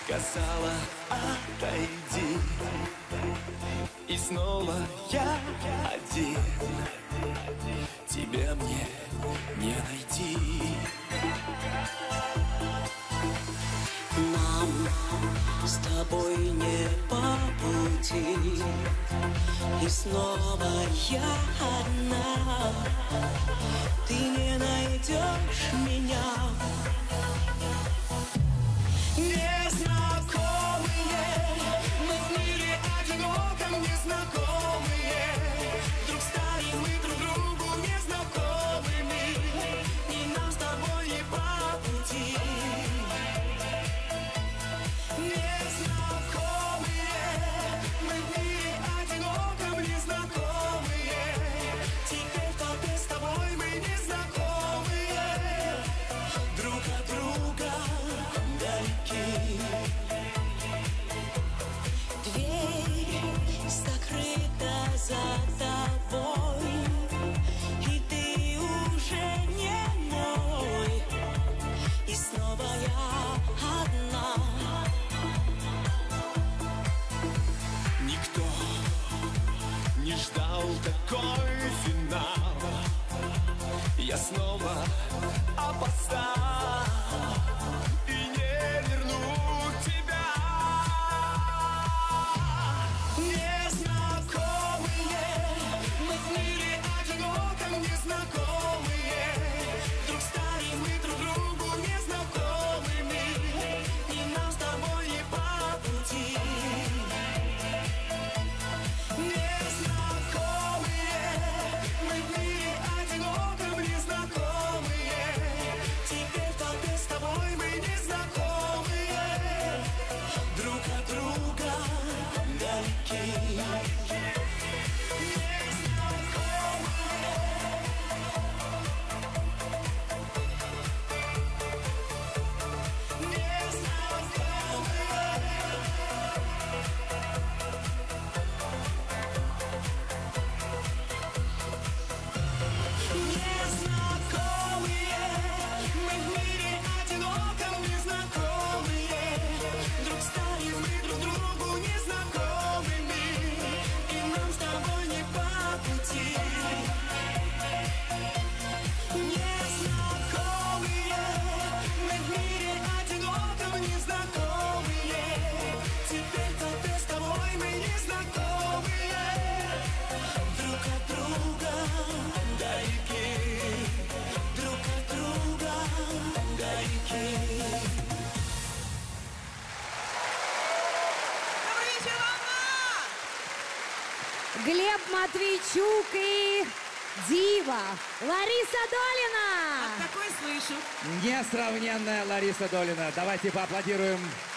сказала, отойди. И снова я один. Тебя мне не найти. Нам с тобой не по пути. И снова я одна. Ты не найдешь меня. Незнакомые, мы в мире одиноком, незнакомые. Вдруг стали мы друг другу незнакомыми, и нам с тобой не по пути. Незнакомые, мы в мире одиноком, незнакомые. Теперь только с тобой мы незнакомые, друг от друга далеки. Дверь закрыта за тобой, и ты уже не мой. И снова я одна. Никто не ждал такой финал. Я снова опоздал и не верну тебя. Незнакомые, мы в мире одиноком, незнакомые. Вдруг стали мы друг другу незнакомыми, и нам с тобой не по пути. Незнакомые, мы в мире одиноком, незнакомые. Теперь только с тобой мы незнакомые, друг от друга далеки. Незнакомые, мы в мире одиноком, незнакомые. Вдруг стали мы друг другу незнакомыми, и нам с тобой не по пути. Незнакомые, мы в мире одиноком, незнакомые. Теперь только с тобой мы незнакомые, друг от друга далеки, друг от друга далеки. Добрый вечер, Волна! Глеб Матвейчук и дива Лариса Долина. Такой слышу. Несравненная Лариса Долина. Давайте поаплодируем